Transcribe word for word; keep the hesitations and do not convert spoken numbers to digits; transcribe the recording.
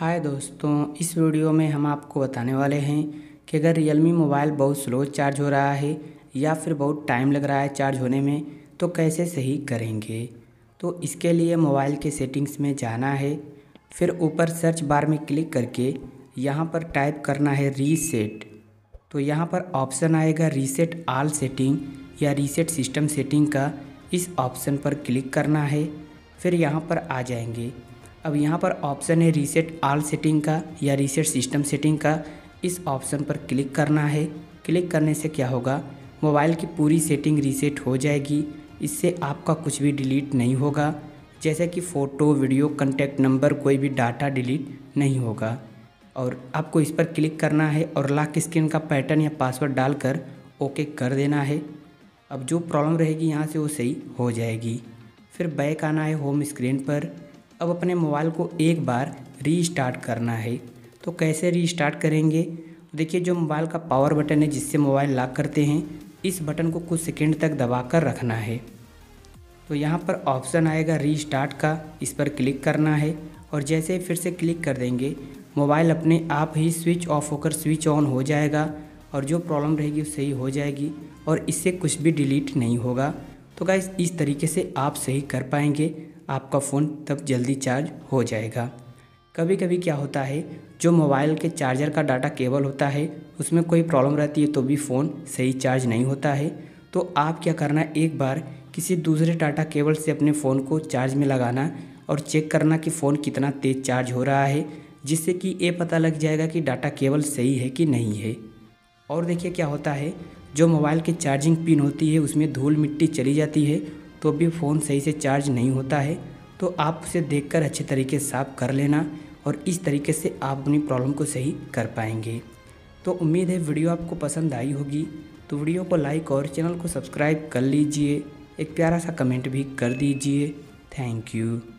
हाय दोस्तों, इस वीडियो में हम आपको बताने वाले हैं कि अगर रियलमी मोबाइल बहुत स्लो चार्ज हो रहा है या फिर बहुत टाइम लग रहा है चार्ज होने में तो कैसे सही करेंगे। तो इसके लिए मोबाइल के सेटिंग्स में जाना है, फिर ऊपर सर्च बार में क्लिक करके यहाँ पर टाइप करना है रीसेट। तो यहाँ पर ऑप्शन आएगा रीसेट ऑल सेटिंग या रीसेट सिस्टम सेटिंग का, इस ऑप्शन पर क्लिक करना है। फिर यहाँ पर आ जाएंगे। अब यहाँ पर ऑप्शन है रीसेट ऑल सेटिंग का या रीसेट सिस्टम सेटिंग का, इस ऑप्शन पर क्लिक करना है। क्लिक करने से क्या होगा, मोबाइल की पूरी सेटिंग रीसेट हो जाएगी। इससे आपका कुछ भी डिलीट नहीं होगा, जैसे कि फ़ोटो, वीडियो, कॉन्टैक्ट नंबर, कोई भी डाटा डिलीट नहीं होगा। और आपको इस पर क्लिक करना है और लॉक स्क्रीन का पैटर्न या पासवर्ड डालकर ओके कर देना है। अब जो प्रॉब्लम रहेगी यहाँ से वो सही हो जाएगी। फिर बैक आना है होम स्क्रीन पर। अब अपने मोबाइल को एक बार रीस्टार्ट करना है। तो कैसे रीस्टार्ट करेंगे, देखिए जो मोबाइल का पावर बटन है जिससे मोबाइल लॉक करते हैं, इस बटन को कुछ सेकंड तक दबाकर रखना है। तो यहाँ पर ऑप्शन आएगा रीस्टार्ट का, इस पर क्लिक करना है और जैसे ही फिर से क्लिक कर देंगे मोबाइल अपने आप ही स्विच ऑफ होकर स्विच ऑन हो जाएगा और जो प्रॉब्लम रहेगी वो सही हो जाएगी और इससे कुछ भी डिलीट नहीं होगा। तो गाइस इस तरीके से आप सही कर पाएंगे, आपका फ़ोन तब जल्दी चार्ज हो जाएगा। कभी कभी क्या होता है, जो मोबाइल के चार्जर का डाटा केबल होता है उसमें कोई प्रॉब्लम रहती है तो भी फ़ोन सही चार्ज नहीं होता है। तो आप क्या करना, एक बार किसी दूसरे डाटा केबल से अपने फ़ोन को चार्ज में लगाना और चेक करना कि फ़ोन कितना तेज़ चार्ज हो रहा है, जिससे कि ये पता लग जाएगा कि डाटा केबल सही है कि नहीं है। और देखिए क्या होता है, जो मोबाइल की चार्जिंग पिन होती है उसमें धूल मिट्टी चली जाती है तो भी फ़ोन सही से चार्ज नहीं होता है। तो आप उसे देखकर अच्छे तरीके से साफ़ कर लेना और इस तरीके से आप अपनी प्रॉब्लम को सही कर पाएंगे। तो उम्मीद है वीडियो आपको पसंद आई होगी। तो वीडियो को लाइक और चैनल को सब्सक्राइब कर लीजिए, एक प्यारा सा कमेंट भी कर दीजिए। Thank you.